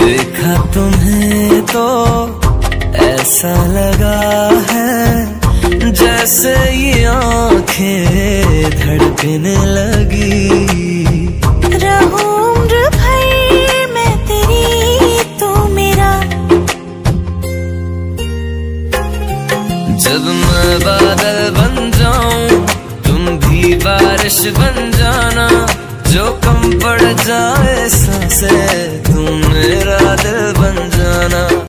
देखा तुम्हें तो ऐसा लगा है जैसे ये आंखें धड़कने लगी। रहूं उम्र भर मैं तेरी तू मेरा। जब मैं बादल बन जाऊं तुम भी बारिश बन जाना, जो कम पड़ जाए सांसें तुम मेरा दिल बन जाना।